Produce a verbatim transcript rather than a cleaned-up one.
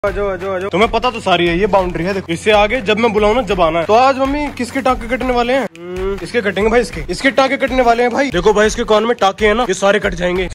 आजो आजो आजो। तुम्हें पता तो सारी है, ये बाउंड्री है देखो, इससे आगे जब मैं बुलाऊं ना जब आना है। तो आज मम्मी किसके टाँके कटने वाले हैं? इसके कटेंगे भाई, इसके इसके टाँके कटने वाले हैं भाई। देखो भाई इसके कान में टाँके हैं ना, ये सारे कट जाएंगे।